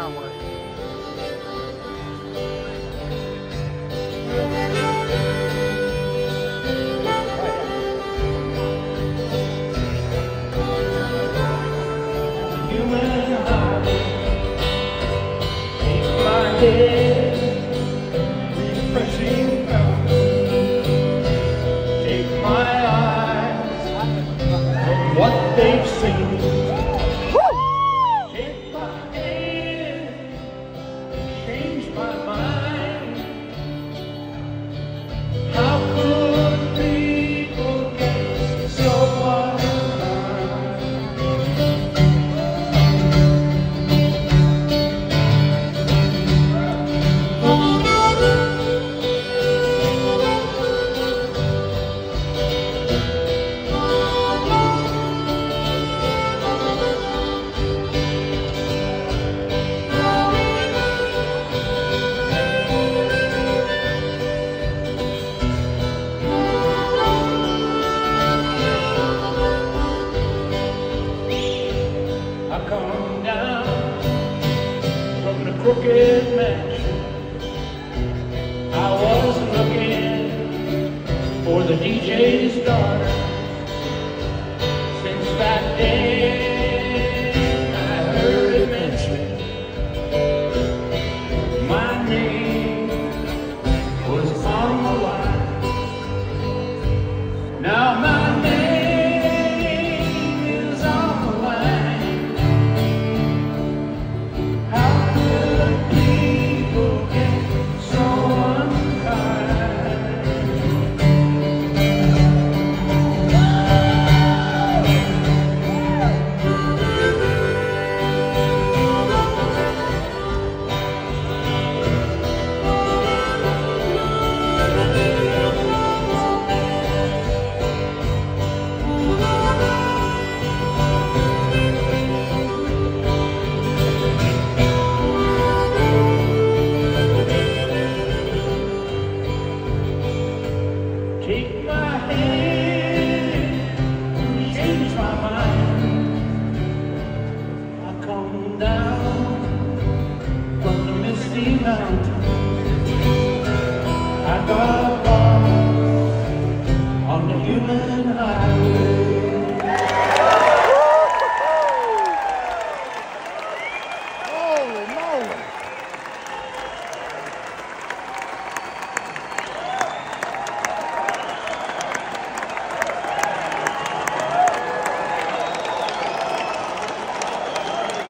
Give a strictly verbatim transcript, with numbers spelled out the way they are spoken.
Refreshing fountain, take my eyes from what they've seen. Take my hand, change my mind. How could people get so crooked mansion? I was looking for the D J's daughter. Since that day I heard it mentioned, my name was on the line. Now my name is on the line. How people get so unkind? Take my hand, change my mind. I come down from the misty mountain. I got